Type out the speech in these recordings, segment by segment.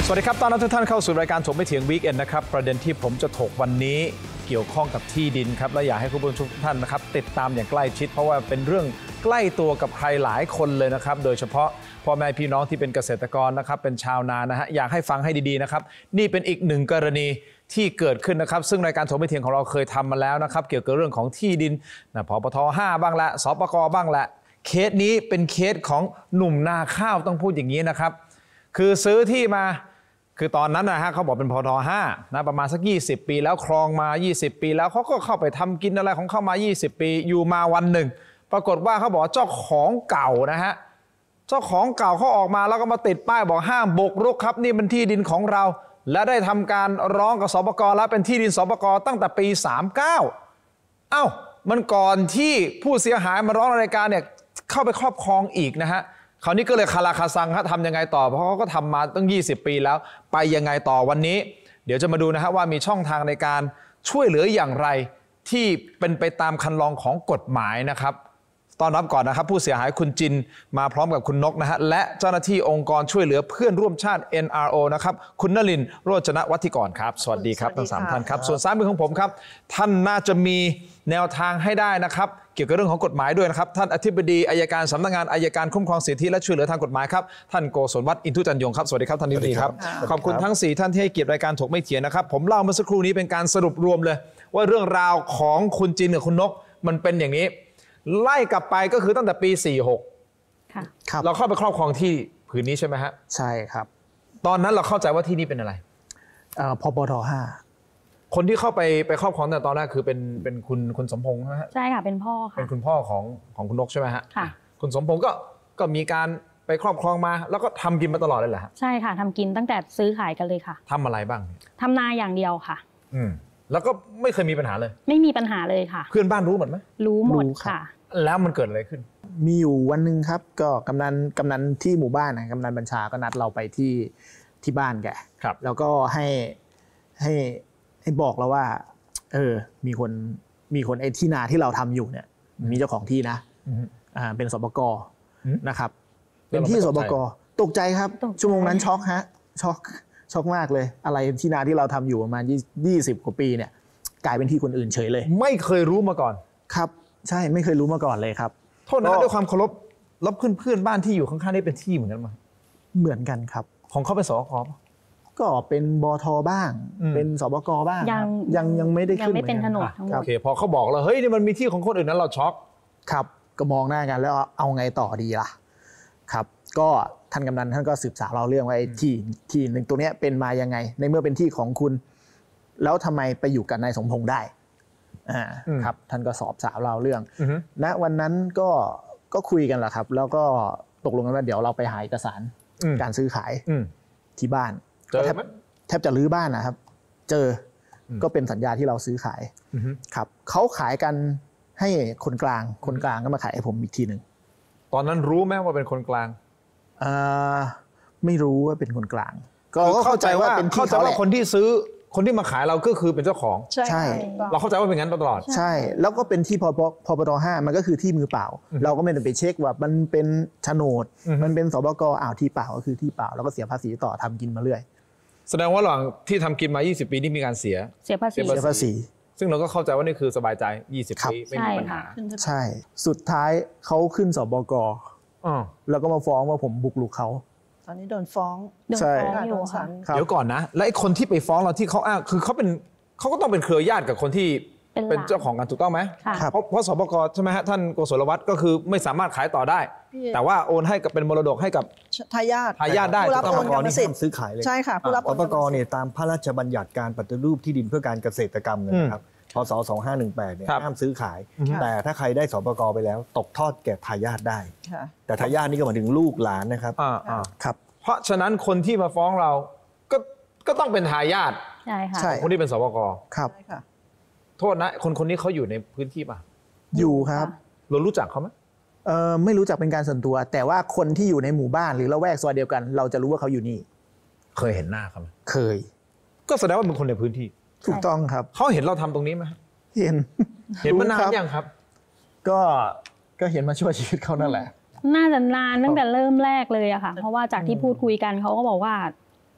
สวัสดีครับต้อนรับทุกท่านเข้าสู่รายการถกไม่เถียงวีคเอนด์นะครับประเด็นที่ผมจะถกวันนี้เกี่ยวข้องกับที่ดินครับและอยากให้คุณผู้ชมทุกท่านนะครับติดตามอย่างใกล้ชิดเพราะว่าเป็นเรื่องใกล้ตัวกับใครหลายคนเลยนะครับโดยเฉพาะพ่อแม่พี่น้องที่เป็นเกษตรกรนะครับเป็นชาวนานะฮะอยากให้ฟังให้ดีๆนะครับนี่เป็นอีกหนึ่งกรณีที่เกิดขึ้นนะครับซึ่งรายการถกไม่เถียงของเราเคยทำมาแล้วนะครับเกี่ยวกับเรื่องของที่ดินพปท. 5บ้างละสปก.บ้างละเคสนี้เป็นเคสของหนุ่มนาข้าวต้องพูดอย่างนี้นะครับคือซื้อที่มาคือตอนนั้นนะฮะเขาบอกเป็นพท. 5นะประมาณสัก20ปีแล้วครองมา20ปีแล้วเขาก็เข้าไปทำกินอะไรของเขามา20ปีอยู่มาวันหนึ่งปรากฏว่าเขาบอกเจ้าของเก่านะฮะเจ้าของเก่าเขาออกมาแล้วก็มาติดป้ายบอกห้ามบุกรุกครับนี่เป็นที่ดินของเราและได้ทำการร้องกับสปก.แล้วเป็นที่ดินสปก.ตั้งแต่ปี39เอ้ามันก่อนที่ผู้เสียหายมาร้องรายการเนี่ยเข้าไปครอบครองอีกนะฮะคราวนี้ก็เลยคาราคาซังทำยังไงต่อเพราะเขาก็ทำมาตั้ง20ปีแล้วไปยังไงต่อวันนี้เดี๋ยวจะมาดูนะฮะว่ามีช่องทางในการช่วยเหลืออย่างไรที่เป็นไปตามคันลองของกฎหมายนะครับต้อนรับก่อนนะครับผู้เสียหายคุณจินมาพร้อมกับคุณนกนะฮะและเจ้าหน้าที่องค์กรช่วยเหลือเพื่อนร่วมชาติ NRO นะครับคุณนลินทร์โรจนวัฒน์กรครับสวัสดีครับทั้ง3ท่านครับส่วนซ้ายมือของผมครับท่านน่าจะมีแนวทางให้ได้นะครับเกี่ยวกับเรื่องของกฎหมายด้วยนะครับท่านอธิบดีอัยการสำนักงานอัยการคุ้มครองสิทธิและช่วยเหลือทางกฎหมายครับท่านโกศลวัฒน์อินทุจันยงครับสวัสดีครับท่านอธิบดีครับขอบคุณทั้ง4ท่านที่ให้เกียรติรายการถกไม่เถียงนะครับผมเล่าเมื่อสักครู่นี้เป็นการสรุปรวมเลยว่าเรื่องราวของคุณจินกับคุณนกมันเป็นอย่างนี้ไล่กลับไปก็คือตั้งแต่ปี46ค่ะเราเข้าไปครอบครองที่ผืนนี้ใช่ไหมฮะใช่ครับตอนนั้นเราเข้าใจว่าที่นี่เป็นอะไรพปท. 5 คนที่เข้าไปครอบครองแต่ตอนแรกคือเป็นคุณสมพงษ์นะฮะใช่ค่ะเป็นพ่อค่ะเป็นคุณพ่อของคุณนกใช่ไหมฮะค่ะคุณสมพงษ์ก็มีการไปครอบครองมาแล้วก็ทำกินมาตลอดเลยเหรอฮะใช่ค่ะทำกินตั้งแต่ซื้อขายกันเลยค่ะทำอะไรบ้างทำนาอย่างเดียวค่ะแล้วก็ไม่เคยมีปัญหาเลยไม่มีปัญหาเลยค่ะเพื่อนบ้านรู้หมดไหมรู้หมดค่ะแล้วมันเกิดอะไรขึ้นมีอยู่วันหนึ่งครับก็กำนันที่หมู่บ้านนะกำนันบัญชาก็นัดเราไปที่บ้านแกแล้วก็ให้บอกเราว่ามีคนไอ้ที่นาที่เราทำอยู่เนี่ยมีเจ้าของที่นะเป็นสปก.นะครับเป็นที่สปก.ตกใจครับชั่วโมงนั้นช็อกฮะช็อกมากเลยอะไรที่นาที่เราทำอยู่ประมาณ20 กว่าปีเนี่ยกลายเป็นที่คนอื่นเฉยเลยไม่เคยรู้มาก่อนครับใช่ไม่เคยรู้มาก่อนเลยครับโทษนะด้วยความเคารพแล้วเพื่อนบ้านที่อยู่ข้างๆนี่เป็นที่เหมือนกันไหมเหมือนกันครับของเขาเป็นสปก. ก็เป็นบท.บ้างเป็นสปก.บ้างยังไม่ได้ขึ้นยังไม่เป็นถนนทั้งหมดโอเคพอเขาบอกแล้วเฮ้ยนี่มันมีที่ของคนอื่นนั้นเราช็อกครับก็มองหน้ากันแล้วเอาไงต่อดีล่ะครับก็ท่านกำนันท่านก็สืบสาวเราเรื่องว่าที่หนึ่งตัวนี้เป็นมายังไงในเมื่อเป็นที่ของคุณแล้วทำไมไปอยู่กับนายสมพงษ์ได้ครับท่านก็สอบสาวเราเรื่องณวันนั้นก็คุยกันแหละครับแล้วก็ตกลงกันว่าเดี๋ยวเราไปหาเอกสารการซื้อขายที่บ้านแทบจะรื้อบ้านนะครับเจอก็เป็นสัญญาที่เราซื้อขายครับเขาขายกันให้คนกลางก็มาขายให้ผมอีกทีหนึ่งตอนนั้นรู้ไหมว่าเป็นคนกลางไม่รู้ว่าเป็นคนกลางก็เข้าใจว่าคนที่ซื้อคนที่มาขายเราก็คือเป็นเจ้าของใช่เราเข้าใจว่าเป็นงั้นตลอดใช่แล้วก็เป็นที่พปท. 5มันก็คือที่มือเปล่าเราก็ไม่ได้ไปเช็คว่ามันเป็นโฉนดมันเป็นสปก.ที่เปล่าก็คือที่เปล่าแล้วก็เสียภาษีต่อทำกินมาเรื่อยแสดงว่าหลังที่ทำกินมา20ปีนี่มีการเสียภาษีซึ่งเราก็เข้าใจว่านี่คือสบายใจ20ปีไม่มีปัญหาใช่สุดท้ายเขาขึ้นสปก.แล้วก็มาฟ้องว่าผมบุกรุกเขาตอนนี้โดนฟ้องใช่อยู่ค่ะเดี๋ยวก่อนนะและไอ้คนที่ไปฟ้องเราที่เขาอ้างคือเขาก็ต้องเป็นเครือญาติกับคนที่เป็นเจ้าของกันถูกต้องไหมเพราะสปก.ใช่ไหมฮะท่านโกศลวัฒน์ก็คือไม่สามารถขายต่อได้แต่ว่าโอนให้กับเป็นมรดกให้กับทายาทได้ผู้รับโอนกรรมสิทธิ์ซื้อขายเลยใช่ค่ะผู้รับสปก.เนี่ยตามพระราชบัญญัติการปฏิรูปที่ดินเพื่อการเกษตรกรรมนะครับพศ2518เนี่ยห้ามซื้อขายแต่ถ้าใครได้สปก.ไปแล้วตกทอดแก่ทายาทได้แต่ทายาทนี่ก็หมายถึงลูกหลานนะครับครับเพราะฉะนั้นคนที่มาฟ้องเราก็ต้องเป็นทายาทใช่ค่ะคนที่เป็นสปก. ครับโทษนะคนนี้เขาอยู่ในพื้นที่ป่ะอยู่ครับเรารู้จักเขาไหมไม่รู้จักเป็นการส่วนตัวแต่ว่าคนที่อยู่ในหมู่บ้านหรือละแวกซอยเดียวกันเราจะรู้ว่าเขาอยู่นี่เคยเห็นหน้าเขาไหมเคยก็แสดงว่าเป็นคนในพื้นที่ถูกต้องครับเขาเห็นเราทำตรงนี้ไหมเห็นมานานยังครับก็เห็นมาช่วยชีวิตเขานั่นแหละน่าจะนานตั้งแต่เริ่มแรกเลยอะค่ะเพราะว่าจากที่พูดคุยกันเขาก็บอกว่า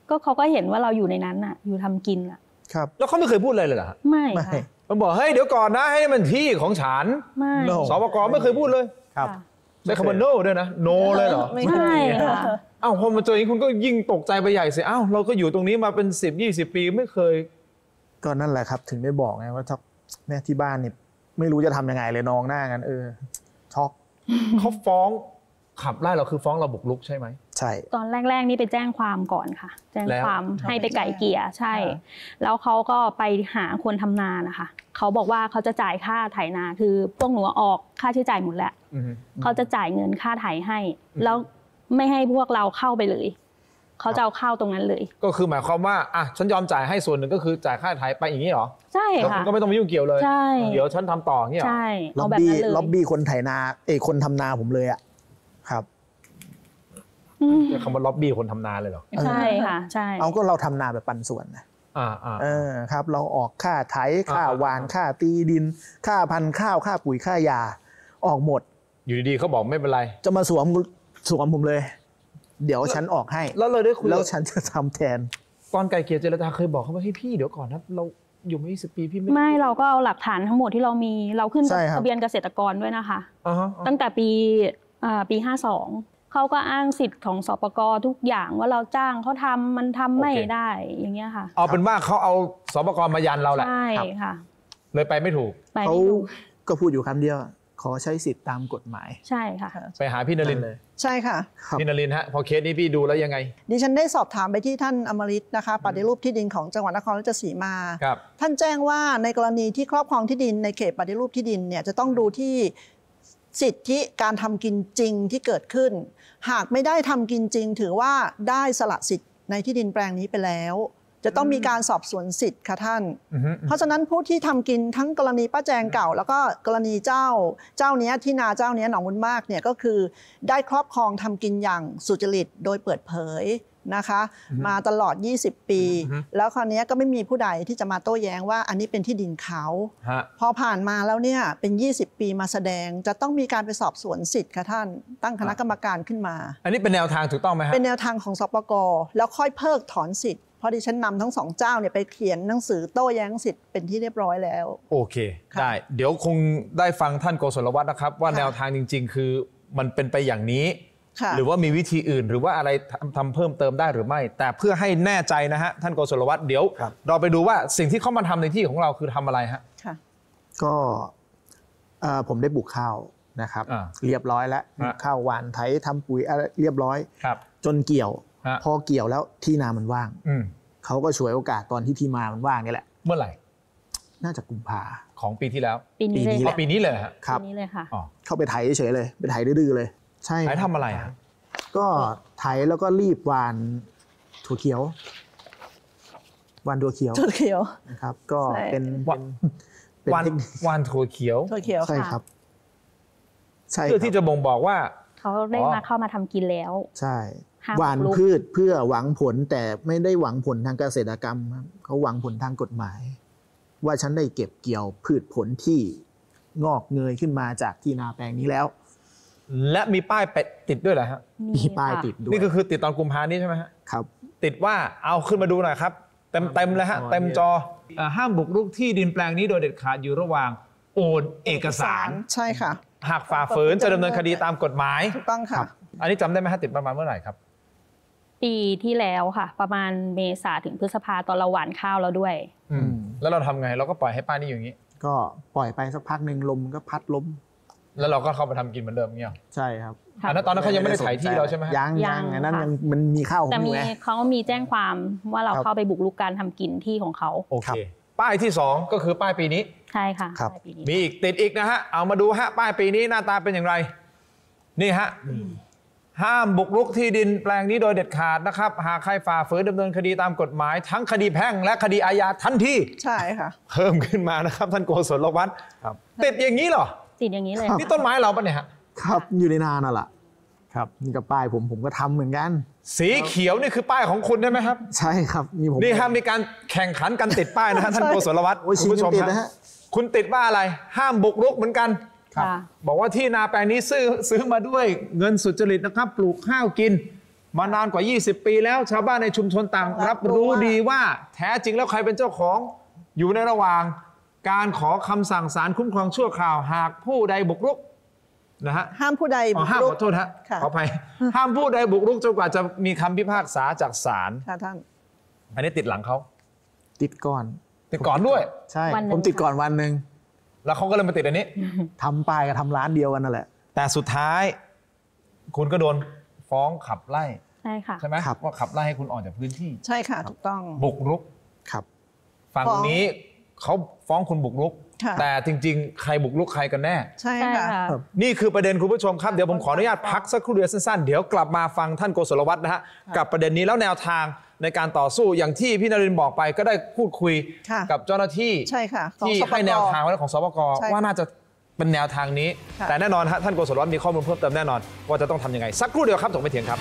ก็เขาก็เห็นว่าเราอยู่ในนั้นอ่ะ อยู่ทำกินอ่ะครับแล้วเขาไม่เคยพูดอะไรเลยเหรอฮะไม่ไม่ค่ะมันบอกเฮ้ยเดี๋ยวก่อนนะให้มันที่ของฉันไม่ No สปกไม่เคยพูดเลยครับค่ะใช้คำว่า no ด้วยนะ no เลยเหรอไม่ใช่ค่ะอ้าวพอมาเจออย่างนี้คุณก็ยิ่งตกใจไปใหญ่สิอ้าวเราก็อยู่ตรงนี้มาเป็น10-20 ปีไม่เคยก็นั่นแหละครับถึงได้บอกไงว่าถ้าแม่ที่บ้านนี่ไม่รู้จะทำยังไงเลยนองหน้ากันช็อกเขาฟ้องขับไล่เราคือฟ้องเราบุกรุกใช่ไหมใช่ตอนแรกๆนี่ไปแจ้งความก่อนค่ะ แจ้งแล้วความให้ไปไก่เกลี่ยใช่ แล้วเขาก็ไปหาคนทำนานะคะเขาบอกว่าเขาจะจ่ายค่าไถนาคือพวกหนูออกค่าใช้จ่ายหมดแล้วอือฮึเขาจะจ่ายเงินค่าไถให้ แล้วไม่ให้พวกเราเข้าไปเลยเขาจะเอาเข้าตรงนั้นเลยก็คือหมายความว่าอ่ะฉันยอมจ่ายให้ส่วนหนึ่งก็คือจ่ายค่าไถไปอย่างนี้เหรอใช่แล้วคุค่ะณก็ไม่ต้องมายุ่งเกี่ยวเลยใช่เดี๋ยวฉันทำต่ออย่างนี้เหรอใช่ล็อเอาบแบบบี้นั้นเลยล็อบบี้คนไถนาคนทำนาผมเลยอะครับอืมใช้คำว่าล็อบบี้คนทำนาเลยเหรอใช่ค่ะใช่เอาก็เราทำนาแบบปันส่วนนะ ครับ เราออกค่าไถค่าหวานค่าตีดิน ค่าพันธุ์ข้าวค่าปุ๋ยค่ายา ออกหมดอยู่ดีๆเขาบอกไม่เป็นไรจะมาสวมผมเลย เดี๋ยวฉันออกให้แล้วเลยได้คุยแล้วฉันจะทำแทนตอนไกลเกลี่ยเจรจาเคยบอกเขาว่าให้พี่เดี๋ยวก่อนนะเราอยู่มา20 ปีพี่ไม่ไม่เราก็เอาหลักฐานทั้งหมดที่เรามีเราขึ้นใช่ครับทะเบียนเกษตรกรด้วยนะคะอ่าฮะตั้งแต่ปี52เขาก็อ้างสิทธิ์ของสปกทุกอย่างว่าเราจ้างเขาทำมันทำไม่ได้อย่างเงี้ยค่ะเอาเป็นว่าเขาเอาสปกมายันเราแหละใช่ค่ะเลยไปไม่ถูกไปเขาไม่ถูกก็พูดอยู่คำเดียว ขอใช้สิทธิ์ตามกฎหมายใช่ค่ะไปหาพี่นรินทร์เลยใช่ค่ะครับพี่นรินทร์ฮะพอเคสนี้พี่ดูแล้วยังไงดิฉันได้สอบถามไปที่ท่านอมฤตนะคะปฏิรูปที่ดินของจังหวัดนครราชสีมาครับท่านแจ้งว่าในกรณีที่ครอบครองที่ดินในเขตปฏิรูปที่ดินเนี่ยจะต้องดูที่สิทธิการทำกินจริงที่เกิดขึ้น หากไม่ได้ทำกินจริง ถือว่าได้สละสิทธิ์ในที่ดินแปลงนี้ไปแล้ว จะต้องมีการสอบสวนสิทธิ์ค่ะท่านอือฮึเพราะฉะนั้นผู้ที่ทำกินทั้งกรณีป้าแจงเก่า แล้วก็กรณีเจ้าเนี้ยที่นาเจ้าเนี้ยหนองบุญมากเนี่ยก็คือได้ครอบครองทำกินอย่างสุจริตโดยเปิดเผยนะคะ มาตลอด 20 ปี แล้วคราวเนี้ยก็ไม่มีผู้ใดที่จะมาโต้แย้งว่าอันนี้เป็นที่ดินเขาฮะพอผ่านมาแล้วเนี่ยเป็น 20 ปีมาแสดงจะต้องมีการไปสอบสวนสิทธิ์ค่ะท่านตั้งคณะกรรมการขึ้นมาอันนี้เป็นแนวทางถูกต้องไหมฮะเป็นแนวทางของสปกแล้วค่อยเพิกถอนสิทธิ์เพราะดิฉันนำทั้งสองเจ้าเนี่ยไปเขียนหนังสือโต้แย้งสิทธิ์เป็นที่เรียบร้อยแล้วโอเคค่ะได้เดี๋ยวคงได้ฟังท่านโกศลวัฒน์นะครับ ว่าค่ะแนวทางจริง ๆ คือมันเป็นไปอย่างนี้ค่ะหรือว่ามีวิธีอื่น หรือว่าอะไรทำเพิ่มเติมได้หรือไม่ แต่เพื่อให้แน่ใจนะฮะท่านโกศลวัฒน์เดี๋ยวครับเราไปดูว่าสิ่งที่เขามาทำในที่ของเราคือทำอะไรฮะค่ะก็ผมได้ปลูกข้าวนะครับอ่าเรียบร้อยแล้วฮะข้าวหวานไถทำปุ๋ยอะไรเรียบร้อยครับจนเกี่ยวฮะพอเกี่ยวแล้วที่นามันว่างอืมเขาก็ฉวยโอกาสตอนที่นามันว่างนี่แหละเมื่อไหร่น่าจะกุมภาของปีที่แล้วปีนี้เลยปีนี้แหอ๋อละปีนี้เลยเหรอฮะครับปีนี้เลยค่ะอ๋อเข้าไปไถเฉยๆเลยไปไถดื้อๆเลย ใช่ไหนครับทำอะไรฮะก็ไถแล้วก็รีบหวานถั่วเขียวหวานถั่วเขียวถั่วเขียวนะครับ ก็ใช่เป็นวันเทคนิควันถั่วเขียวถั่วเขียวใช่ค่ะครับ ใช่เพื่อที่ครับจะบ่งบอกว่าเขาได้มาเข้ามาทำกินแล้วใช่ห้ามหวานบุกรุกพืชเพื่อหวังผลแต่ไม่ได้หวังผลทางเกษตรกรรมครับเขาหวังผลทางกฎหมาย ว่าฉันได้เก็บเกี่ยวพืชผลที่งอกเงยขึ้นมาจากที่นาแปลงนี้แล้วและมีป้ายไปติดด้วยเหรอฮะมีป้ายค่ะติดด้วยนี่ก็คือติดตอนกุมภานี้ใช่ไหมฮะครับติดว่าเอาขึ้นมาดูหน่อยครับ เต็มเลยฮะ เต็มจอห้ามบุกรุกที่ดินแปลงนี้โดยเด็ดขาดอยู่ระหว่างโอนเอกสารใช่ค่ะหากฝ่าฝืนจะดำเนินคดีตามกฎหมายถูกต้องค่ะอันนี้จำได้ไหมฮะติดประมาณเมื่อไหร่ครับปีที่แล้วค่ะ ประมาณเมษาถึงพฤษภาตอนเราหว่านข้าวแล้วด้วยแล้วเราทำไงเราก็ปล่อยให้ป้ายนี้อยู่อย่างนี้ก็ปล่อยไปสักพักหนึ่งลมก็พัดล้มแล้วเราก็เข้าไปทำกินเหมือนเดิมเงี้ยใช่ครับค่ะอันนั้นตอนนั้นเขายังไม่ได้ถ่ายที่เราใช่ไหมฮะยังยัยังงอันนั้นค่ะยังมันมีข้าวของแต่อยู่มีไงเขามีแจ้งความว่าเราครับเข้าไปบุกรุกการทำกินที่ของเขาโอครัเคบป้ายที่สองก็คือป้ายปีนี้ใช่ค่ะครับใช่ปีนี้มีอีกติดอีกนะฮะ เอามาดูฮะป้ายปีนี้หน้าตาเป็นอย่างไร นี่ฮะ ห้ามบุกรุกที่ดินแปลงนี้โดยเด็ดขาดนะครับ หากใครฝ่าฝืนดำเนินคดีตามกฎหมาย ทั้งคดีแพ่งและคดีอาญาทันทีใช่ค่ะเพิ่มขึ้นมานะครับท่านโกศลวัฒน์ครับติดอย่างนี้เหรอติดอย่างนี้เลยนี่ต้นไม้เราปะเนี่ยฮะครับอยู่ในนาน่ะล่ะครับนี่กับป้ายผมก็ทำเหมือนกันสีเขียวนี่คือป้ายของคุณใช่ไหมครับใช่ครับนี่ผมนี่ฮะมีการแข่งขันกันติดป้ายนะฮะท่านโกศลวัฒน์โอ้ยคุณผู้ชมชิงกันติดนะฮะคุณติดว่าอะไร ห้ามบุกรุกเหมือนกันค่ะบอกว่าที่นาแปลงนี้ซื้อมาด้วยเงินสุจริตนะครับ ปลูกข้าวกินมานานกว่า 20 ปีแล้วชาวบ้านในชุมชนต่างรับรู้ดีว่าแท้จริงแล้วใครเป็นเจ้าของอยู่ในระหว่างการขอคำสั่งศาลคุ้มครองชั่วคราวหากผู้ใดบุกรุกนะฮะห้ามผู้ใดบุกห้ามรุกขอโทษฮะค่ะขออภัยห้ามผู้ใดบุกรุกจนกว่าจะมีคำพิพากษาจากศาลค่ะท่านอันนี้ติดหลังเขาติดก่อนติดก่อนด้วยใช่วันหนึ่งผมติดก่อนวันหนึ่งแล้วเขาก็เลยมาติดอันนี้ทำป้ายกับทำร้านเดียวกันนั่นแหละแต่สุดท้ายคุณก็โดนฟ้องขับไล่ใช่ค่ะใช่ไหมครับว่าขับไล่ให้คุณออกจากพื้นที่ใช่ค่ะถูกต้องบุกรุกครับฝั่งฟ้องนี้เขาฟ้องคุณบุกรุกค่ะแต่จริงๆ ใครบุกรุกใครกันแน่ใช่ใช่ค่ะค่ะนี่คือประเด็นคุณผู้ชมครับ เดี๋ยวผมขออนุญาตพักสักครู่เดียวสั้นๆ เดี๋ยวกลับมาฟังท่านโกศลวัฒน์นะฮะกับประเด็นนี้แล้วแนวทางในการต่อสู้อย่างที่พี่นรินทร์บอกไปก็ได้พูดคุยค่ะกับเจ้าหน้าที่ใช่ค่ะของที่สปกให้แนวทางไว้ของสปกใช่ว่าน่าจะเป็นแนวทางนี้ค่ะแต่แน่นอนฮะท่านโกศลวัฒน์มีข้อมูลเพิ่มเติมแน่นอนว่าจะต้องทำยังไงสักครู่เดียวครับถกไม่เถียงครับ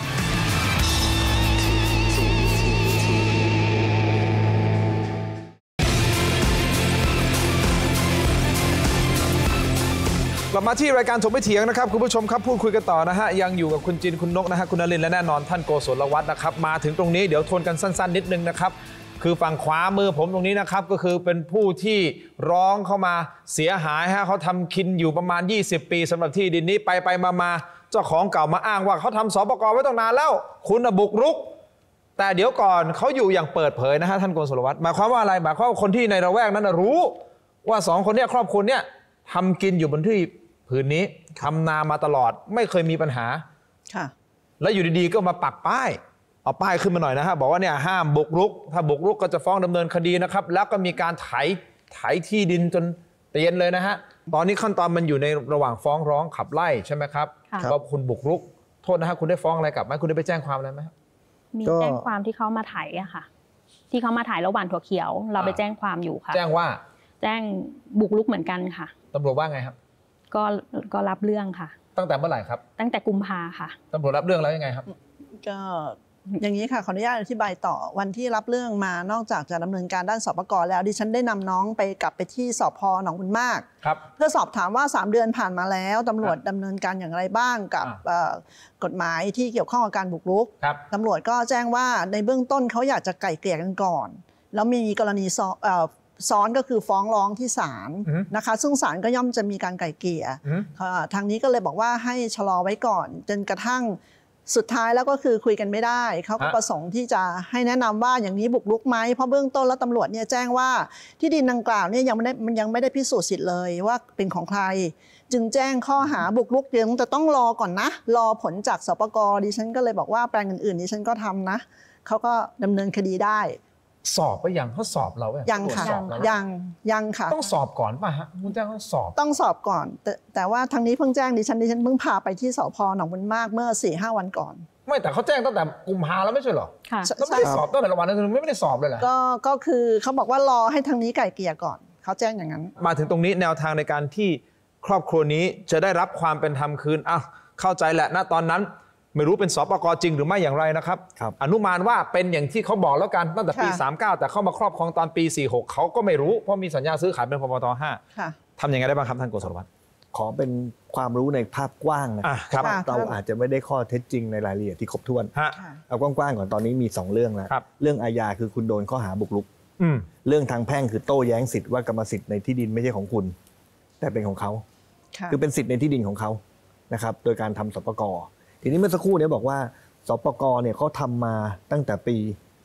กลับมาที่รายการถกไม่เถียงนะครับคุณผู้ชมครับพูดคุยกันต่อนะฮะยังอยู่กับคุณจินคุณนกนะฮะคุณนรินทร์และแน่นอนท่านโกศลวัฒน์นะครับมาถึงตรงนี้เดี๋ยวทวนกันสั้นๆนิดนึงนะครับคือฝั่งขวามือผมตรงนี้นะครับก็คือเป็นผู้ที่ร้องเข้ามาเสียหายฮะเขาทำกินอยู่ประมาณ20 ปีสำหรับที่ดินนี้ไปมาเจ้าของเก่ามาอ้างว่าเขาทำสปกไว้ตั้งนานแล้วคุณน่ะบุกรุก แต่เดี๋ยวก่อนเขาอยู่อย่างเปิดเผยนะฮะท่านโกศลวัฒน์หมายความว่าอะไรหมายความว่าคนที่ในระแวกนั้นนะรู้ว่าสองคนเนี้ครอบครัวเนี้ยทำกินอยู่บนที่ผืนนี้ทำนามาตลอดไม่เคยมีปัญหาค่ะแล้วอยู่ดีๆก็มาปักป้ายเอาป้ายขึ้นมาหน่อยนะฮะบอกว่าเนี่ยห้ามบุกรุกถ้าบุกรุกก็จะฟ้องดำเนินคดีนะครับแล้วก็มีการไถที่ดินจนเตียนเลยนะฮะตอนนี้ขั้นตอนมันอยู่ในระหว่างฟ้องร้องขับไล่ใช่ไหมครับค่ะว่าคุณบุกรุกโทษนะฮะคุณได้ฟ้องอะไรกลับไหมคุณได้ไปแจ้งความอะไรไหมมีก็แจ้งความที่เขามาไถอะค่ะ ที่เขามาไถระหว่างถั่วเขียว เราไปแจ้งความอยู่ค่ะแจ้งว่าแจ้งบุกรุกเหมือนกันค่ะตำรวจว่าไงครับก็รับเรื่องค่ะตั้งแต่เมื่อไหร่ครับตั้งแต่กุมภาค่ะตำรวจรับเรื่องแล้วยังไงครับก็อย่างนี้ค่ะขออนุญาตอธิบายต่อวันที่รับเรื่องมานอกจากจะดำเนินการด้านสปกแล้วดิฉันได้นำน้องไปกลับไปที่สพหนองบุญมากครับเพื่อสอบถามว่า 3 เดือนผ่านมาแล้วตำรวจดำเนินการอย่างไรบ้างกับกฎหมายที่เกี่ยวข้องกับการบุกรุกครับตำรวจก็แจ้งว่าในเบื้องต้นเขาอยากจะไกล่เกลี่ยกันก่อน แล้วมีกรณีซ้อนก็คือฟ้องร้องที่ศาลอือฮึนะคะซึ่งศาลก็ย่อมจะมีการไกล่เกลี่ยอือฮึทางนี้ก็เลยบอกว่าให้ชะลอไว้ก่อน จนกระทั่งสุดท้ายแล้วก็คือคุยกันไม่ได้เขาก็ประสงค์ที่จะให้แนะนำว่าอย่างนี้บุกรุกไหมเพราะเบื้องต้นแล้วตำรวจเนี่ยแจ้งว่าที่ดินดังกล่าวเนี่ยยังไม่ได้พิสูจน์สิทธิ์เลยว่าเป็นของใคร จึงแจ้งข้อหาบุกรุกเดี๋ยวจะต้องรอก่อนนะรอผลจากสปกดิฉันก็เลยบอกว่าแปลงอื่นๆดิฉันก็ทำนะเขาก็ดำเนินคดีได้สอบไปยังเขาสอบเราไหมยังค่ะตรวจสอบเราไหมยังค่ะต้องสอบก่อนป่ะฮะคุณแจ้งว่าสอบต้องสอบก่อน แต่ว่าทางนี้เพิ่งแจ้งดิฉันเพิ่งพาไปที่สพหนองบุญมากเมื่อ 4-5 วันก่อนไม่แต่เขาแจ้งตั้งแต่กุมภาแล้วไม่ใช่เหรอค่ะแล้วไม่ได้สอบตั้งแต่ละวันนั้นไม่ได้สอบเลยเหรอก็คือเขาบอกว่ารอให้ทางนี้ไกล่เกลี่ยก่อนเขาแจ้งอย่างนั้นมาถึงตรงนี้แนวทางในการที่ครอบครัวนี้จะได้รับความเป็นธรรมคืนอ้าวเข้าใจแหละณตอนนั้นไม่รู้เป็นสปกจริงหรือไม่อย่างไรนะครับครับอนุมานว่าเป็นอย่างที่เขาบอกแล้วกันตั้งแต่ปีค่ะ 39 แต่เข้ามาครอบครองตอนปี 46 เขาก็ไม่รู้เพราะมีสัญญาซื้อขายเป็นพปทค่ะ 5ทำยังไงได้บ้างครับท่านโกศลวัฒน์ขอเป็นความรู้ในภาพกว้างนะครับค่ะเราอาจจะไม่ได้ข้อเท็จจริงในรายละเอียดที่ครบถ้วนฮะค่ะเอากว้างๆก่อนตอนนี้มี 2 เรื่องแล้วครับเรื่องอาญาคือคุณโดนข้อหาบุกรุกอืมเรื่องทางแพ่งคือโต้แย้งสิทธิ์ว่ากรรมสิทธิ์ในที่ดินไม่ใช่ของคุณ แต่เป็นของเขาค่ะคือเป็นสิทธิ์ในที่ดินของเขานะครับโดยการทำสปกทีนี้เมื่อสักครู่เนี้บอกว่าสปกเนี่ยเขาทำมาตั้งแต่ปี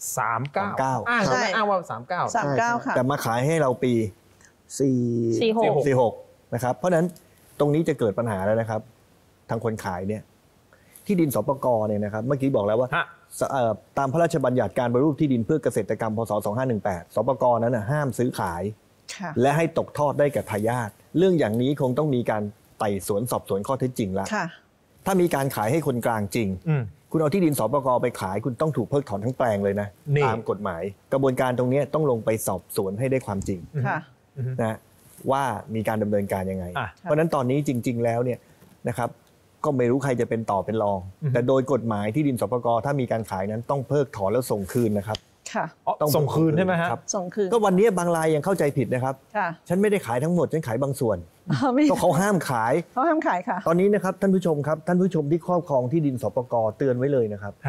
39 39 อ้างใช่ใช่ไหมอ้างว่า 39 39 ค่ะแต่มาขายให้เราปี 46 46นะครับเพราะฉะนั้นตรงนี้จะเกิดปัญหาแล้วนะครับ ทางคนขายเนี่ยที่ดินสปกเนี่ยนะครับเมื่อกี้บอกแล้วว่าฮะตามพระราชบัญญัติการปฏิรูปที่ดินเพื่อเกษตรกรรมพศ 2518 สปกนั้นห้ามซื้อขายค่ะและให้ตกทอดได้แก่ทายาทเรื่องอย่างนี้คงต้องมีการไต่สวนสอบสวนข้อเท็จจริงแล้วค่ะถ้ามีการขายให้คนกลางจริงอืมคุณเอาที่ดินสปกไปขายคุณต้องถูกเพิกถอนทั้งแปลงเลยนะนี่ตามกฎหมาย กระบวนการตรงนี้ต้องลงไปสอบสวนให้ได้ความจริงค่ะนะว่ามีการดำเนินการยังไงอ่ะเพราะฉะนั้นตอนนี้จริง ๆ แล้วเนี่ยนะครับก็ไม่รู้ใครจะเป็นต่อเป็นรอง แต่โดยกฎหมายที่ดินสปกถ้ามีการขายนั้นต้องเพิกถอนแล้วส่งคืนนะครับค่ะอ๋อต้องส่งคืนใช่ไหมฮะครับส่งคืนก็วันนี้บางรายยังเข้าใจผิดนะครับค่ะฉันไม่ได้ขายทั้งหมดฉันขายบางส่วนไม่ก็เขาห้ามขายเขาห้ามขายค่ะตอนนี้นะครับท่านผู้ชมครับท่านผู้ชมที่ครอบครองที่ดินสปกเตือนไว้เลยนะครับฮะ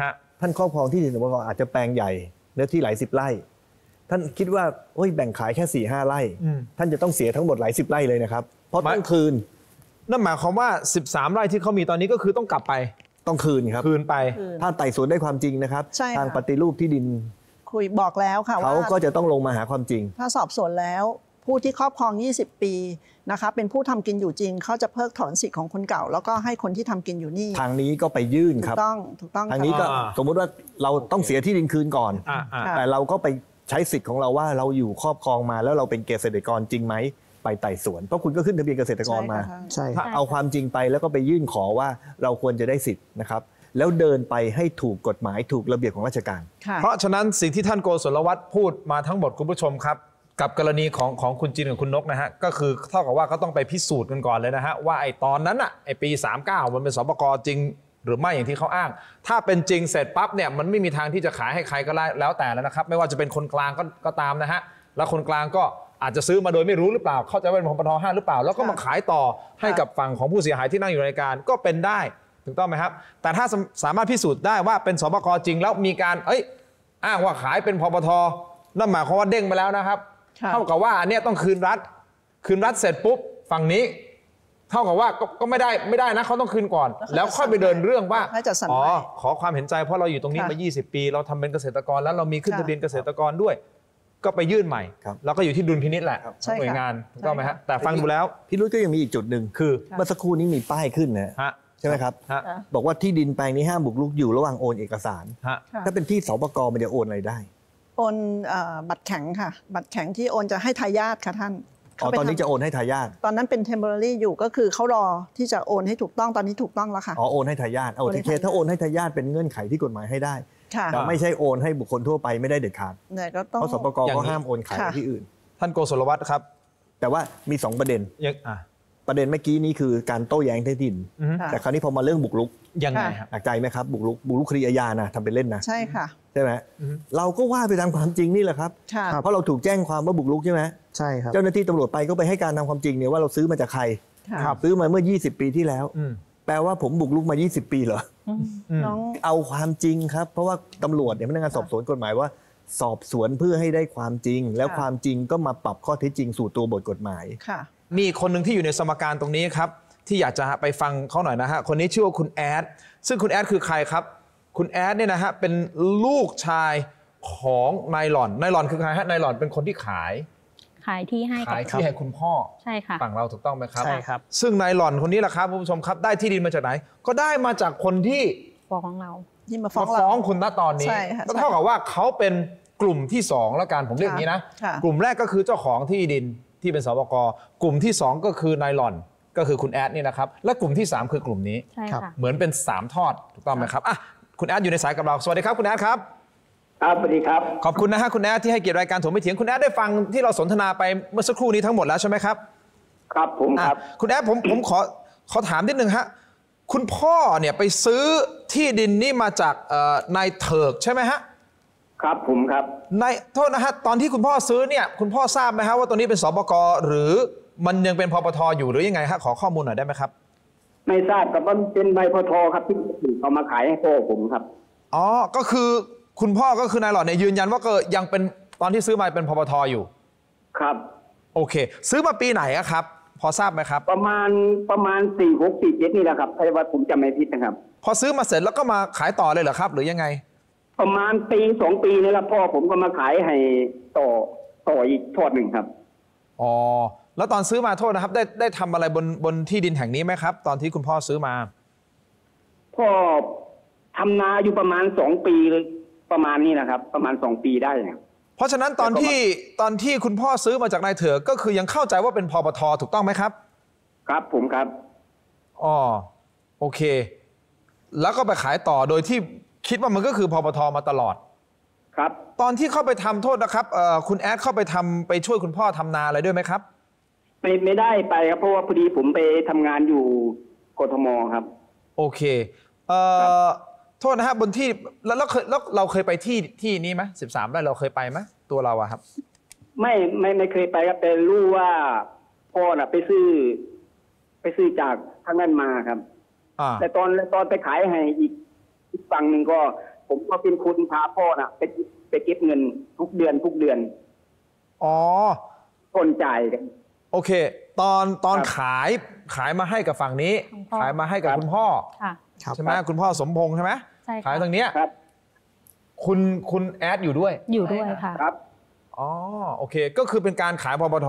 ท่านครอบครองที่ดินสปก.อาจจะแปลงใหญ่เนื้อที่หลายสิบไร่ท่านคิดว่าโอ้ยแบ่งขายแค่4-5 ไร่ท่านจะต้องเสียทั้งหมดหลายสิบไร่เลยนะครับเพราะต้องคืนนั่นหมายความว่า13 ไร่ที่เขามีตอนนี้ก็คือต้องกลับไปต้องคืนครับคืนไปถ้าไต่สวนได้ความจริงนะครับทางปฏิรูปที่ดินคุยบอกแล้วค่ะว่าเขาก็จะต้องลงมาหาความจริงถ้าสอบสวนแล้วผู้ที่ครอบครอง20 ปีนะคะเป็นผู้ทำกินอยู่จริงเขาจะเพิกถอนสิทธิ์ของคนเก่าแล้วก็ให้คนที่ทำกินอยู่นี่ทางนี้ก็ไปยื่นครับถูกต้องทางนี้ก็สมมติว่าเราต้องเสียที่ดินคืนก่อนแต่เราก็ไปใช้สิทธิ์ของเราว่าเราอยู่ครอบครองมาแล้วเราเป็นเกษตรกรจริงไหมไปไต่สวนเพราะคุณก็ขึ้นทะเบียนเกษตรกรมาใช่เอาความจริงไปแล้วก็ไปยื่นขอว่าเราควรจะได้สิทธิ์นะครับแล้วเดินไปให้ถูกกฎหมายถูกระเบียบของราชการเพราะฉะนั้นสิ่งที่ท่านโกศลวัฒน์พูดมาทั้งหมดคุณผู้ชมครับกับกรณีของคุณจินกับคุณนกนะฮะก็คือเท่ากับว่าเขาต้องไปพิสูจน์กันก่อนเลยนะฮะว่าไอ้ตอนนั้นอ่ะไอ้ปี39มันเป็นสปก.จริงหรือไม่อย่างที่เขาอ้างถ้าเป็นจริงเสร็จปั๊บเนี่ยมันไม่มีทางที่จะขายให้ใครก็ได้แล้วแต่แล้วนะครับไม่ว่าจะเป็นคนกลางก็ตามนะฮะแล้วคนกลางก็อาจจะซื้อมาโดยไม่รู้หรือเปล่าเข้าใจว่าเป็นพปท.5หรือเปล่าแล้วก็มาขายต่อให้กับฝั่งของผู้เสียหายที่นั่งอยู่ในรายการก็เป็นได้ถูกต้องไหมครับแต่ถ้าสามารถพิสูจน์ได้ว่าเป็นสปก.จริงแล้วมีการอ้างว่าขายเป็นพปท.นั่นหมายความว่าเด้งไปแล้วนะครับเท่ากับว่าอันนี้ต้องคืนรัฐเสร็จปุ๊บฝั่งนี้เท่ากับว่าก็ไม่ได้นะเขาต้องคืนก่อนแล้วค่อยไปเดินเรื่องว่าขอความเห็นใจเพราะเราอยู่ตรงนี้มา20 ปีเราทำเป็นเกษตรกรแล้วเรามีขึ้นทะเบียนเกษตรกรด้วยก็ไปยื่นใหม่แล้วก็อยู่ที่ดุลพินิจแหละหน่วยงานถูกต้องไหมฮะแต่ฟังดูแล้วพี่รุ่ยก็ยังมีอีกจุดหนึ่งคือเมื่อสักครู่นี้มีป้ายขึ้นนะใช่ไหมครับบอกว่าที่ดินแปลงนี้ห้ามบุกรุกอยู่ระหว่างโอนเอกสารถ้าเป็นที่สปก.มันจะโอนอะไรได้โอนบัตรแข็งค่ะบัตรแข็งที่โอนจะให้ทายาทค่ะท่านตอนนี้จะโอนให้ทายาทตอนนั้นเป็น temporary อยู่ก็คือเขารอที่จะโอนให้ถูกต้องตอนนี้ถูกต้องแล้วค่ะโอนให้ทายาทโอเคถ้าโอนให้ทายาทเป็นเงื่อนไขที่กฎหมายให้ได้แต่ไม่ใช่โอนให้บุคคลทั่วไปไม่ได้เด็ดขาดเพราะสปก.ก็ห้ามโอนขายที่อื่นท่านโกศลวัฒน์ครับแต่ว่ามี2ประเด็นประเด็นเมื่อกี้นี้คือการโต้แย้งที่ดินแต่คราวนี้พอมาเรื่องบุกรุกยังไงครับหนักใจไหมครับบุกรุกคดีอาญานะทำเป็นเล่นนะใช่ค่ะใช่ไหมเราก็ว่าไปตามความจริงนี่แหละครับเพราะเราถูกแจ้งความว่าบุกรุกใช่ไหมใช่ครับเจ้าหน้าที่ตำรวจไปก็ไปให้การตามความจริงเนี่ยว่าเราซื้อมาจากใครซื้อมาเมื่อ20 ปีที่แล้วแปลว่าผมบุกรุกมา20 ปีเหรอเอาความจริงครับเพราะว่าตำรวจเนี่ยพนักงานสอบสวนกฎหมายว่าสอบสวนเพื่อให้ได้ความจริงแล้วความจริงก็มาปรับข้อเท็จจริงสู่ตัวบทกฎหมายมีคนหนึ่งที่อยู่ในสมการตรงนี้ครับที่อยากจะไปฟังเขาหน่อยนะฮะคนนี้ชื่อว่าคุณแอดซึ่งคุณแอดคือใครครับคุณแอดเนี่ยนะฮะเป็นลูกชายของนายหล่อนคือใครฮะนายหล่อนเป็นคนที่ขายที่ให้คุณพ่อใช่ค่ะฝั่งเราถูกต้องไหมครับใช่ครับซึ่งนายหล่อนคนนี้แหละครับคุณผู้ชมครับได้ที่ดินมาจากไหนก็ได้มาจากคนที่ฟ้องเราที่มาฟ้องคุณณตอนนี้ก็เท่ากับว่าเขาเป็นกลุ่มที่2แล้วกันผมเรียกอย่างนี้นะกลุ่มแรกก็คือเจ้าของที่ดินที่เป็นสปก.กลุ่มที่2ก็คือนายหล่อนก็คือคุณแอดนี่นะครับและกลุ่มที่3คือกลุ่มนี้เหมือนเป็น3ทอดถูกต้องไหมครับคุณแอดอยู่ในสายกับเราสวัสดีครับคุณแอดครับครับสวัสดีครับขอบคุณนะฮะคุณแอดที่ให้เกียรติรายการถมไม่เถียงคุณแอดได้ฟังที่เราสนทนาไปเมื่อสักครู่นี้ทั้งหมดแล้วใช่ไหมครับครับผมครับคุณแอดผมขอถามนิดนึงฮะคุณพ่อเนี่ยไปซื้อที่ดินนี่มาจากนายเถิกใช่ไหมฮะครับผมครับนายโทษนะฮะตอนที่คุณพ่อซื้อเนี่ยคุณพ่อทราบไหมฮะว่าตัวนี้เป็นสปก.หรือมันยังเป็นพปท.อยู่หรือยังไงฮะขอข้อมูลหน่อยได้ไหมครับไม่ทราบแต่ว่าเป็นใบพท.ครับที่เขามาขายให้พ่อผมครับก็คือคุณพ่อก็คือนายหล่อเนี่ยยืนยันว่าก็ยังเป็นตอนที่ซื้อมาเป็นพปท.อยู่ครับโอเคซื้อมาปีไหนครับพอทราบไหมครับประมาณ46 47นี่แหละครับถ้าว่าผมจำไม่ผิดนะครับพอซื้อมาเสร็จแล้วก็มาขายต่อเลยเหรอครับหรือยังไงประมาณปี2 ปีนี่แหละพ่อผมก็มาขายให้ต่ออีกทอดหนึ่งครับแล้วตอนซื้อมาโทษนะครับได้ทำอะไรบนที่ดินแห่งนี้ไหมครับตอนที่คุณพ่อซื้อมาพ่อทำนาอยู่ประมาณ2 ปีเลยประมาณนี้นะครับประมาณ2 ปีได้เนี่ยเพราะฉะนั้นตอนที่คุณพ่อซื้อมาจากนายเถื่อก็คือยังเข้าใจว่าเป็นพปท.ถูกต้องไหมครับครับผมครับโอเคแล้วก็ไปขายต่อโดยที่คิดว่ามันก็คือพปท.มาตลอดครับตอนที่เข้าไปทำโทษนะครับคุณแอดเข้าไปช่วยคุณพ่อทำนาอะไรด้วยไหมครับไม่ได้ไปครับเพราะว่าพอดีผมไปทำงานอยู่กทมครับโอเคโทษนะฮะบนที่แล้วเราเคยไปที่นี้ไหม13 ไร่เราเคยไปไหมตัวเราอะครับไม่เคยไปครับแต่รู้ว่าพ่อน่ะไปซื้อจากทางนั้นมาครับแต่ตอนไปขายให้อีกฝั่งหนึ่งก็ผมก็เป็นคนพาพ่อน่ะไปเก็บเงินทุกเดือนอ๋อคนจ่ายกันโอเค ตอนครับขายมาให้กับฝั่งนี้คุณพ่อขายมาให้กับคุณพ่อค่ะใช่ไหมคุณพ่อสมพงษ์ใช่ไหมใช่ค่ะขายทางเนี้ยครับคุณแอดอยู่ด้วยอยู่ด้วยค่ะครับอ๋อโอเค ก็คือเป็นการขายพบท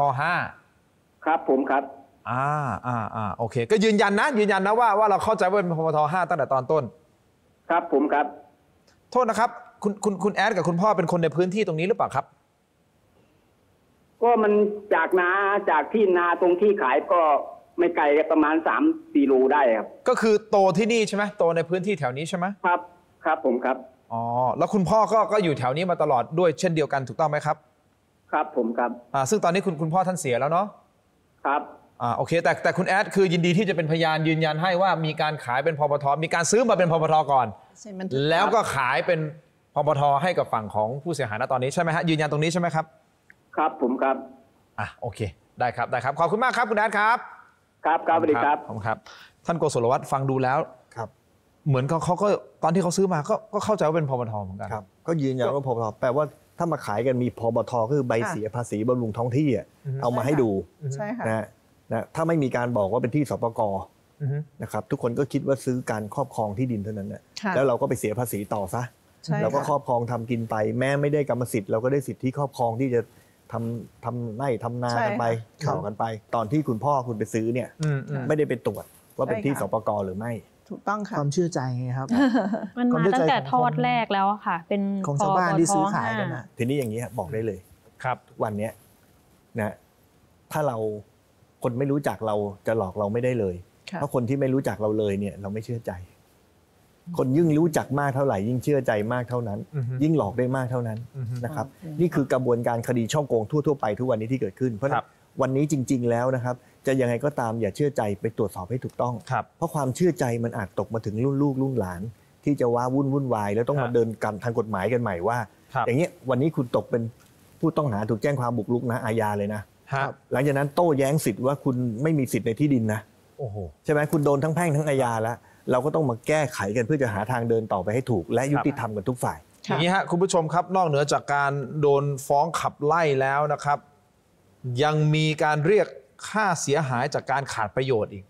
5 ครับผมครับโอเค ก็ยืนยันนะว่าเราเข้าใจว่าเป็นพบท5ตั้งแต่ตอนต้นครับผมครับโทษนะครับคุณแอดกับคุณพ่อเป็นคนในพื้นที่ตรงนี้หรือเปล่าครับก็มันจากที่นาตรงที่ขายก็ไม่ไกลประมาณ3-4 โลได้ครับก็คือโตที่นี่ใช่ไหมโตในพื้นที่แถวนี้ใช่ไหมครับครับผมครับอ๋อแล้วคุณพ่อก็อยู่แถวนี้มาตลอดด้วยเช่นเดียวกันถูกต้องไหมครับครับผมครับซึ่งตอนนี้คุณพ่อท่านเสียแล้วเนาะครับโอเคแต่คุณแอดคือยินดีที่จะเป็นพยานยืนยันให้ว่ามีการขายเป็นพบทมีการซื้อมาเป็นพบทก่อน แล้วก็ขายเป็นพบทให้กับฝั่งของผู้เสียหายณตอนนี้ใช่ไหมฮะยืนยันตรงนี้ใช่ไหมครับครับผมครับโอเคได้ครับขอบคุณมากครับคุณแอดครับครับสวัสดีครับขอบคุณครับท่านโกศลวัฒน์ฟังดูแล้วครับเหมือนเขาก็ตอนที่เขาซื้อมาก็เข้าใจว่าเป็นพบทเหมือนกันครับก็ยืนยันว่าพบทแปลว่าถ้ามาขายกันมีพบทก็คือใบเสียภาษีบำรุงท้องที่เอามาให้ดูใช่ค่ะนะถ้าไม่มีการบอกว่าเป็นที่สปกอือฮึนะครับทุกคนก็คิดว่าซื้อการครอบครองที่ดินเท่านั้นนะค่ะแล้วเราก็ไปเสียภาษีต่อซะใช่เราก็ค่ะครอบครองทำกินไปแม้ไม่ได้กรรมสิทธิ์เราก็ได้สิทธิครอบครองที่จะทำไร่ทำนากันไปต่อกันไป ตอนที่คุณพ่อคุณไปซื้อเนี่ยอืมไม่ได้ไปตรวจว่าเป็นที่สปกหรือไม่ถูกต้องค่ะความเชื่อใจไงครับมันความมาเชื่อใจตั้งแต่ของทอดแรกแล้วอะค่ะ เป็นของชาวบ้านที่ซื้อขายกันพบทนะทีนี้อย่างนี้บอกได้เลยครับวันเนี้ยนะถ้าเราคนไม่รู้จักเราจะหลอกเราไม่ได้เลยค่ะเพราะคนที่ไม่รู้จักเราเลยเนี่ยเราไม่เชื่อใจ คนยิ่งรู้จักมากเท่าไหร่ยิ่งเชื่อใจมากเท่านั้นอือฮึยิ่งหลอกได้มากเท่านั้นอือฮึนะครับ นี่คือกระบวนการคดีช่อโกงทั่วๆไปทุกวันนี้ที่เกิดขึ้น เพราะฉะคนั้รันบวันนี้จริง ๆ แล้วนะครับ จะยังไงก็ตามอย่าเชื่อใจไปตรวจสอบให้ถูกต้องครับเพราะความเชื่อใจมันอาจตกมาถึงรุ่นลูกรุ่นหลาน ที่จะว้าวุ่นวายแล้วต้องครัมาบเดินกันทางกฎหมายกันใหม่ว่าครับอย่างเงี้ยวันนี้คุณตกเป็นผู้ต้องหาถูกแจ้งความบุกรุกนะอาญาเลยนะฮะหลังจากนั้นโต้แย้งสิทธิ์ว่าคุณไม่มีสิทธิ์ในที่ดินนะโอ้โหใช่ไหมคุณโดนทั้งแพ่งทั้งอาญาแล้วเราก็ต้องมาแก้ไขกันเพื่อจะหาทางเดินต่อไปให้ถูก และยุติธรรมกันทุกฝ่ายอย่างนี้ฮะคุณผู้ชมครับนอกเหนือจากการโดนฟ้องขับไล่แล้วนะครับ ยังมีการเรียกค่าเสียหายจากการขาดประโยชน์อีก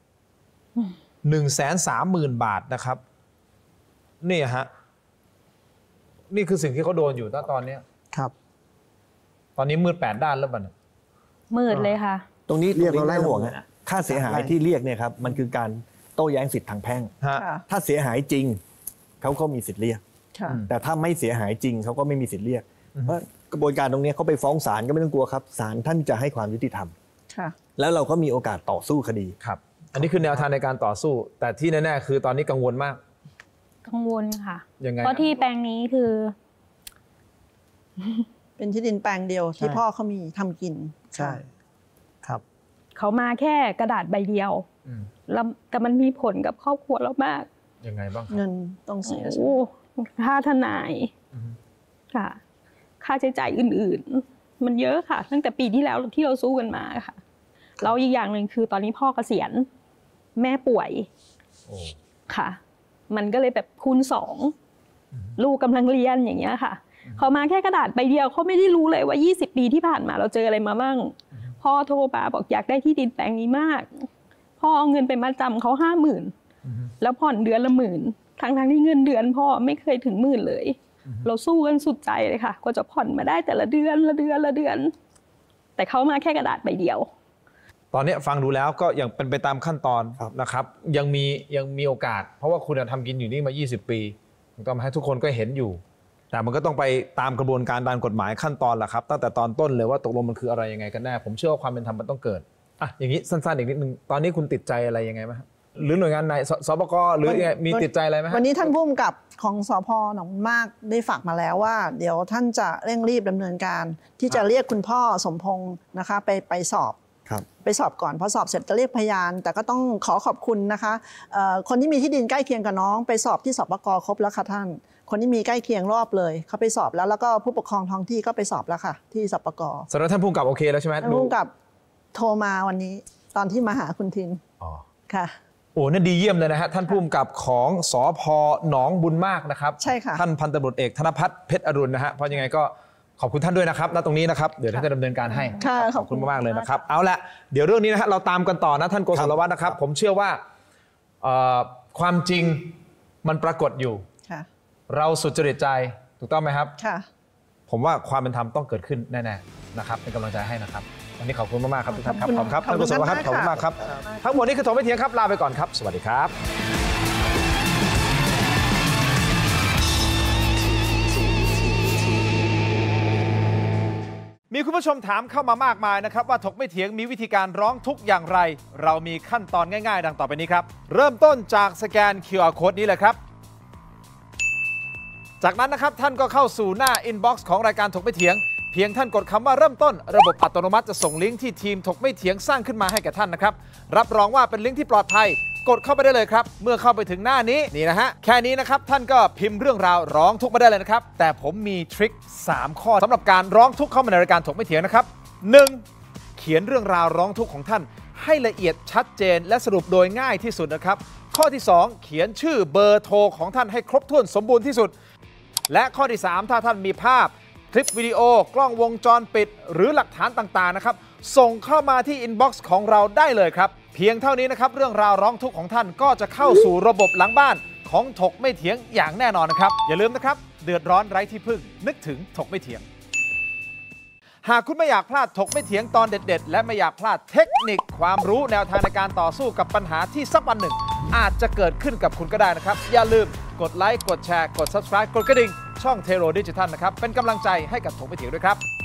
130,000 บาทนะครับนี่ฮะนี่คือสิ่งที่เขาโดนอยู่ตอนเนี้ยครับตอนนี้มืด8 ด้านแล้วมันยมืดเลยค่ะตรงนี้เรียกตรงนี้เราไล่ไม่ห่วงเราฮะค่าเสียหายที่เรียกเนี่ยครับมันคือการโต้แย้งสิทธิ์ทางแพ่งฮะค่ะถ้าเสียหายจริงเขาก็มีสิทธิ์เรียกค่ะแต่ถ้าไม่เสียหายจริงเขาก็ไม่มีสิทธิ์เรียก เพราะกระบวนการตรงนี้เขาไปฟ้องศาลก็ไม่ต้องกลัวครับศาลท่านจะให้ความยุติธรรมค่ะแล้วเราก็มีโอกาสต่อสู้คดีครับ อันนี้คือแนวทางในการต่อสู้ แต่ที่แน่ๆคือตอนนี้กังวลมากกังวลค่ะยังไงเพราะที่แปลงนี้คือเป็นที่ดินแปลงเดียวที่พ่อเขามีทำกินใช่ครับเขามาแค่กระดาษใบเดียวอืมแล้วแต่มันมีผลกับครอบครัวเรามากยังไงบ้างครับเงินต้องเสียใช่ไหมโอ้ค่าทนายอือฮึค่ะ ค่าใช้จ่ายอื่นๆ มันเยอะค่ะ ตั้งแต่ปีที่แล้วที่เราสู้กันมาค่ะแล้วอีกอย่างหนึ่งคือตอนนี้พ่อเกษียณแม่ป่วยโอ้ค่ะ มันก็เลยแบบคูณ2ลูกกำลังเรียนอย่างเงี้ยค่ะ เขามาแค่กระดาษใบเดียวเขาไม่ได้รู้เลยว่า20 ปีที่ผ่านมาเราเจออะไรมาบ้างพ่อโทรมาบอกอยากได้ที่ดินแปลงนี้มากพ่อเอาเงินไปมาจำเขา50,000แล้วผ่อนเดือนละ10,000ทั้งที่เงินเดือนพ่อไม่เคยถึง10,000เลย เราสู้กันสุดใจเลยค่ะกว่าจะผ่อนมาได้แต่ละเดือนละเดือน แต่เขามาแค่กระดาษใบเดียวตอนนี้ฟังดูแล้วก็ยังเป็นไปตามขั้นตอนครับนะครับ ยังมีโอกาส เพราะว่าคุณทำกินอยู่นี่มา20 ปีก็ให้ทุกคนก็เห็นอยู่ แต่มันก็ต้องไปตามกระบวนการตามกฎหมายขั้นตอนแหละครับตั้งแต่ตอนต้นเลยว่าตกลงมันคืออะไรยังไงกันแน่ผมเชื่อว่าความเป็นธรรมมันต้องเกิดอ่ะอย่างนี้สั้นๆอีกนิดนึงตอนนี้คุณติดใจอะไรยังไงไหมครับหรือหน่วยงานไหนสปกหรือยังไงมีติดใจอะไรไหมครับวันนี้ท่านผู้กำกับของสพหนองมากได้ฝากมาแล้วว่า เดี๋ยวท่านจะเร่งรีบดำเนินการ ที่จะเรียกคุณพ่อสมพงษ์นะคะไปสอบครับไปสอบก่อนพอสอบเสร็จจะเรียกพยาน แต่ก็ต้องขอบคุณนะคะคนที่มีที่ดินใกล้เคียงกับน้องไปสอบที่สปกครบแล้วค่ะท่านคนที่มีใกล้เคียงรอบเลยเขาไปสอบแล้วก็ผู้ปกครองท้องที่ก็ไปสอบแล้วค่ะ ที่สปกสำหรับท่านผู้กำกับโอเคแล้วใช่ไหมท่านผู้กำกับโทรมาวันนี้ตอนที่มาหาคุณทินอ๋อค่ะโอ้นั่นดีเยี่ยมเลยนะฮะท่านผู้กำกับของสภ.หนองบุญมากนะครับใช่ค่ะท่านพันตำรวจเอกธนภัทรเพชรอรุณนะฮะเพราะยังไงก็ขอบคุณท่านด้วยนะครับณตรงนี้นะครับเดี๋ยวท่านจะดำเนินการให้ค่ะขอบคุณมากๆเลยนะครับเอาละเดี๋ยวเรื่องนี้นะฮะเราตามกันต่อนะท่านโกศลวัฒน์นะครับผมเชื่อว่าความจริงมันปรากฏอยู่ค่ะเราสุจริตใจถูกต้องไหมครับค่ะผมว่าความเป็นธรรมต้องเกิดขึ้นแน่ๆนะครับเป็นกำลังใจให้นะครับวันนี้ขอบคุณมากๆครับทุกท่านครับขอบคุณครับท่านโกศลวัฒน์ครับขอบคุณมากครับทั้งหมดนี้คือถกไม่เถียงครับลาไปก่อนครับสวัสดีครับมีคุณผู้ชมถามเข้ามามากมายนะครับว่าถกไม่เถียงมีวิธีการร้องทุกข์อย่างไรเรามีขั้นตอนง่ายๆดังต่อไปนี้ครับเริ่มต้นจากสแกน QR Code นี้เลยครับจากนั้นนะครับท่านก็เข้าสู่หน้า Inbox ของรายการถกไม่เถียงเพียงท่านกดคำว่าเริ่มต้นระบบอัตโนมัติจะส่งลิงก์ที่ทีมถกไม่เถียงสร้างขึ้นมาให้แก่ท่านนะครับรับรองว่าเป็นลิงก์ที่ปลอดภัยกดเข้าไปได้เลยครับเมื่อเข้าไปถึงหน้านี้นี่นะฮะแค่นี้นะครับท่านก็พิมพ์เรื่องราวร้องทุกข์มาได้เลยนะครับแต่ผมมีทริค3ข้อสำหรับการร้องทุกข์เข้ามาในรายการถกไม่เถียงนะครับ 1. เขียนเรื่องราวร้องทุกข์ของท่านให้ละเอียดชัดเจนและสรุปโดยง่ายที่สุดนะครับข้อที่ 2 เขียนชื่อเบอร์โทรของท่านให้ครบถ้วนสมบูรณ์ที่สุดและข้อที่ 3 ถ้าท่านมีภาพคลิปวิดีโอกล้องวงจรปิดหรือหลักฐานต่างๆนะครับส่งเข้ามาที่อินบ็อกซ์ของเราได้เลยครับเพียงเท่านี้นะครับเรื่องราวร้องทุกข์ของท่านก็จะเข้าสู่ระบบหลังบ้านของถกไม่เถียงอย่างแน่นอนนะครับอย่าลืมนะครับเดือดร้อนไร้ที่พึ่งนึกถึงถกไม่เถียงหากคุณไม่อยากพลาดถกไม่เถียงตอนเด็ดๆและไม่อยากพลาดเทคนิคความรู้แนวทางในการต่อสู้กับปัญหาที่สักวันหนึ่งอาจจะเกิดขึ้นกับคุณก็ได้นะครับอย่าลืมกดไลค์กดแชร์กด Subscribe กดกระดิ่งช่องเทโรดิจิทัลนะครับเป็นกำลังใจให้กับถกไม่เถียงด้วยครับ